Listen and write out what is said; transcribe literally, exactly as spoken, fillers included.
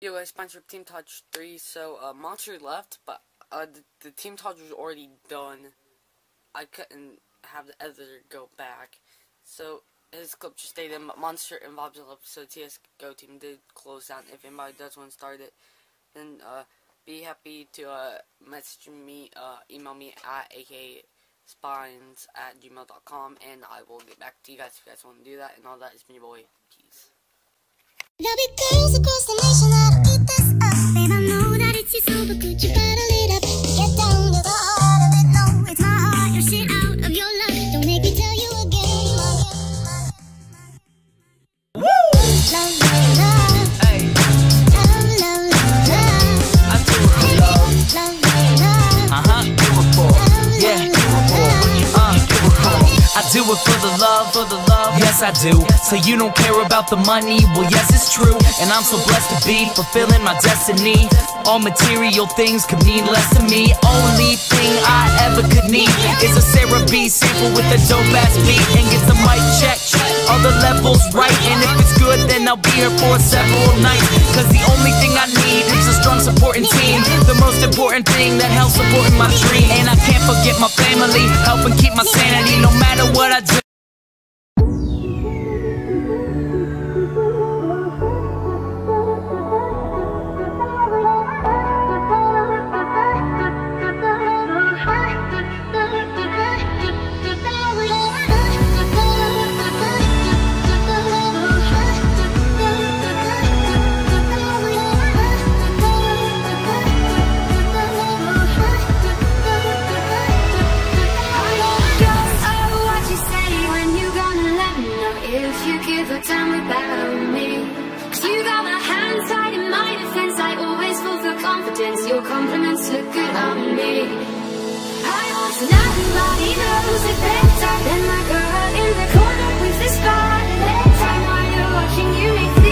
Yo guys, sponsor Team Touch three. So uh, Monster left, but uh, the, the Team Touch was already done. I couldn't have the editor go back, so his clip just stayed in. But Monster involved in the episode. T S Go team did close down. If anybody does want to start it, then uh, be happy to uh, message me, uh, email me at akspines at gmail dot com, and I will get back to you guys if you guys want to do that. And all that is me, your boy. Peace. There'll be girls across the nation that'll eat this up. Babe, I know that it's your soul, but could you bottle it up? Get down to the heart of it, no, it's my heart. Your shit out of your luck. Don't make me tell you again. Woo! Love, love, love. Hey. Love, love, love, love. I do it for love. Love, love, love. Uh-huh. Do it for. Yeah. Do it for. Uh, do it for. I do it for the love, for the love, yes I do. So you don't care about the money, well yes it's true. And I'm so blessed to be fulfilling my destiny. All material things could mean less to me. Only thing I ever could need is a Sarah B sample with a dope ass beat. And get the mic check, all the levels right. And if it's good then I'll be here for several nights. Cause the only thing I need is a strong supporting team. The most important thing that helps supporting my dream. And I can't forget my family, helping keep my sanity no matter what I do. If you give a damn about me, 'cause you got my hands tied in my defense. I always fall for confidence. Your compliments look good on me. I want nobody knows it better than my girl in the corner with the spotlight. Time while you're watching, you make